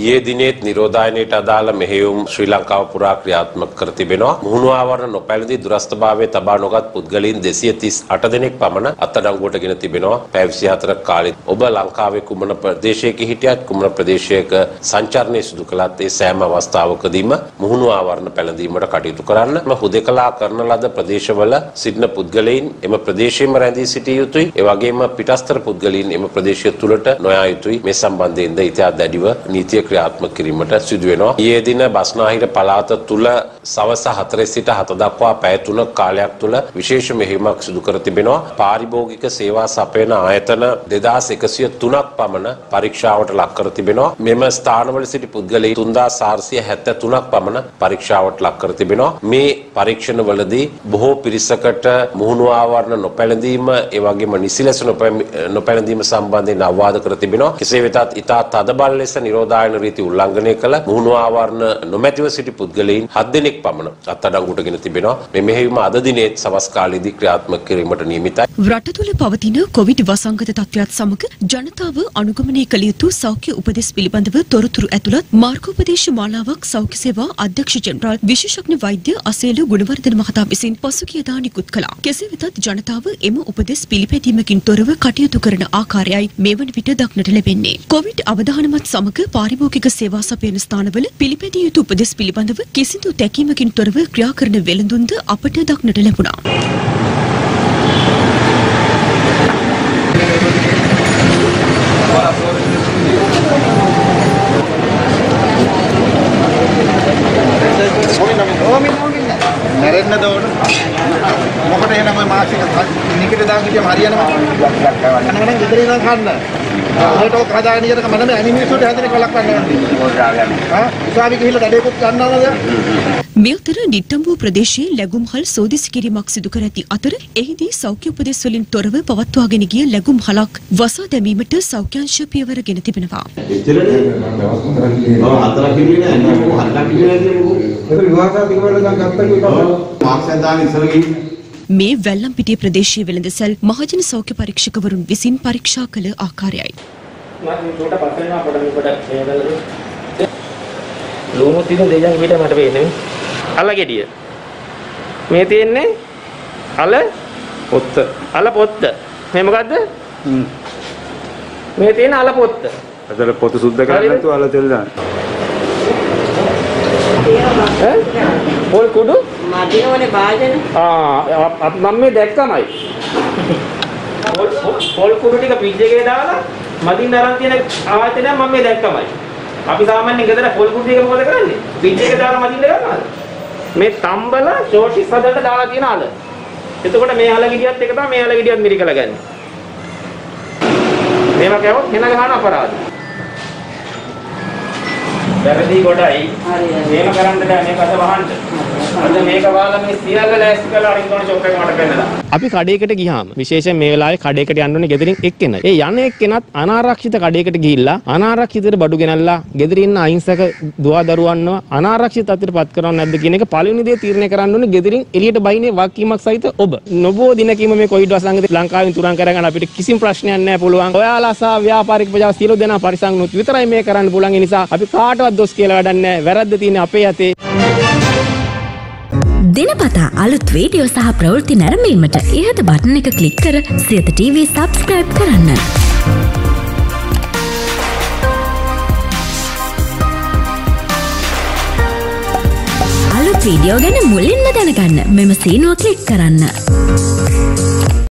ඊයේ දිනේත් නිරෝධායනයට අදාළ මෙහෙයුම් ශ්‍රී ලංකාව පුරා ක්‍රියාත්මක කර තිබෙනවා. මුහුණු ආවරණ නොපැළඳී දුරස්ථභාවයේ තබා නොගත් පුද්ගලයන් 238 දෙනෙක් පමණ අත්අඩංගුවට ගෙන තිබෙනවා. පැය 24ක කාලෙත් ඔබ ලංකාවේ කුමන ප්‍රදේශයක හිටියත් කුමන ප්‍රදේශයක සංචාරණය සිදු කළත් ඒ සෑම අවස්ථාවකදීම මුහුණු ආවරණ පැළඳීමට කටයුතු කරන්න. හුදෙකලා කරන ලද ප්‍රදේශවල සිටින පුද්ගලයන් එම ප්‍රදේශයේම රැඳී සිටිය යුතුයි. ඒ වගේම පිටස්තර පුද්ගලයන් එම ප්‍රදේශය තුළට නොයා යුතුයි. මේ සම්බන්ධයෙන්ද ඉතා දැඩිව නීතිය ක්‍රියාත්මක කිරීමට සිදු වෙනවා. ඊයේ දින බස්නාහිර පළාත තුළ සවස් 4 සිට 7 දක්වා පැය 3ක කාලයක් තුළ විශේෂ මෙහෙයුමක් සිදු කර තිබෙනවා. පාරිභෝගික සේවා සපයන ආයතන 2103ක් පමණ පරීක්ෂාවට ලක් කර තිබෙනවා. මෙම ස්ථානවල සිටි පුද්ගලයන් 3473ක් පමණ පරීක්ෂාවට ලක් කර තිබෙනවා. මේ පරීක්ෂණවලදී බොහෝ පිරිසකට මුහුණු ආවරණ නොපැළඳීම ඒ වගේම නිසිලස නොපැළඳීම සම්බන්ධයෙන් අවවාද කර තිබෙනවා. කෙසේ වෙතත් ඉතා තදබල ලෙස නිරෝධායන රීති උල්ලංඝනය කළ මුහුණු ආවරණ නොමැතිව සිටි පුද්ගලයන් 7 දෙනෙක් පමණ අත්අඩංගුවට ගෙන තිබෙනවා. මේ මෙහෙයුම අද දිනේත් සවස් කාලයේදී ක්‍රියාත්මක කිරීමට නියමිතයි. රට තුළ පවතින කොවිඩ් වසංගත තත්ත්වයත් සමග ජනතාව අනුගමනය කළ යුතු සෞඛ්‍ය උපදෙස් පිළිබඳව තොරතුරු ඇතුළත් මාර්ගෝපදේශ මාලාවක් සෞඛ්‍ය සේවා අධ්‍යක්ෂ ජෙනරාල් විශේෂඥ වෛද්‍ය අසේල ගුණවර්ධන මහතා විසින් පසුගියදා නිකුත් කළා. කෙසේ වෙතත් ජනතාව එම උපදෙස් පිළිපැදීමකින් තොරව කටයුතු කරන ආකාරයයි මේ වන විට දක්නට ලැබෙන්නේ. කොවිඩ් අවධානමත් සමග පාරිභෝගික සේවා සපයන ස්ථානවල පිළිපැදිය යුතු උපදෙස් පිළිබඳව කිසිදු තැකීමකින් තොරව ක්‍රියා කරන වෙළඳුන්ද අපට දක්නට ලැබුණා. නැරෙන්න දෝන මොකට එනම මාසික නිකට දාන් ගියම හරියනවා අනනම් ගෙදර ඉඳන් කන්න ඔයාලට ඔක හදාගෙන ඉන්නක මම මේ ඇනිමේෂන් හැදෙන කොලක් ගන්නවා උසාවි ගිහිල්ලා දඩේකුත් ගන්නවද මෙතර නිට්ටඹුව ප්‍රදේශයේ ලැබුම්හල් සෝදිසි කිරීමක් සිදු කර ඇති අතර එහිදී සෞඛ්‍ය උපදෙස් වලින් තොරව පවත්වාගෙන ගිය ලැබුම්හලක් වසා දැමීමට සෞඛ්‍යාංශ පියවර ගෙන තිබෙනවා. මේ වැල්ලම්පිටිය ප්‍රදේශයේ වෙළඳසැල් මහජන සෞඛ්‍ය පරීක්ෂකවරුන් විසින් පරීක්ෂා කළ ආකාරයයි. ලුණු තියෙන දෙයයන් පිට මට පේන්නේ අල ගෙඩිය මේ තියෙන්නේ අල පොත්ත මේ මොකද්ද මේ තියෙන අල පොත්ත අතල පොත සුද්ධ කරන්න නැතුව අල තෙල් දාන්න පොල් කුඩු මදිනෝනේ භාජන මම මේ දැක්කමයි පොල් කුඩු ටික ෆ්‍රිජ් එකේ දාලා මදින්න අරන් තියෙන ආයතනය මම මේ දැක්කමයි. අපි සාමාන්‍යයෙන් ගෙදර පොල් කුඩු එක මොකද කරන්නේ? ෆ්‍රිජ් එකේ දාලා මදින්න ගන්නවද? මේ තම්බල ෂෝටිස් හදන්න දාලා තියෙන අල. එතකොට මේ අල ගෙඩියත් එක තමයි මේ අල ගෙඩියත් මිරිකලා ගන්න. මේවා කවොත් වෙන ගහන අපරාධ. වැරදි කොටයි. මේක කරන්න බෑ මේක අත වහන්න. අද මේක වාලා මේ සියල්ල ලෑස්ති කරලා අරින්න ඕන ෂොප් එක මට පෙන්නලා. අපි කඩේකට ගියාම විශේෂයෙන් මේ වෙලාවේ කඩේකට යන්න ඕනේ ගෙදරින් එක්කෙනයි. ඒ යන එක්කෙනත් අනාරක්ෂිත කඩේකට ගිහිල්ලා අනාරක්ෂිතව බඩු ගෙනල්ලා ගෙදරින් ඉන්න අහිංසක දුවා දරුවන්ව අනාරක්ෂිත තත්ත්වයටපත් කරනවද නැද්ද කියන එක පළවෙනි දේ තීරණය කරන්න ඕනේ ගෙදරින් එළියට බයිනේ වගකීමක් සහිත ඔබ. නොබෝ දිනකින්ම මේ කොවිඩ් වසංගතය ලංකාවෙන් තුරන් කරගෙන අපිට කිසිම ප්‍රශ්නයක් නැහැ පුළුවන්. ඔයාලා සහ ව්‍යාපාරික ප්‍රජාව සියලු දෙනා පරිසං වුණොත් විතරයි මේ කරන්න පුළුවන්. ඒ නිසා අපි කාටවත් දොස් කියලා වැඩක් නැහැ. වැරද්ද තියෙන්නේ අපේ අතේ. දිනපතා අලුත් වීඩියෝ සහ ප්‍රවෘත්ති නැරඹීමට ඉහත බටන් එක ක්ලික් කර සියත TV සබ්ස්ක්‍රයිබ් කරන්න. අලුත් වීඩියෝ ගැන මුලින්ම දැනගන්න මෙම සීනුව ක්ලික් කරන්න.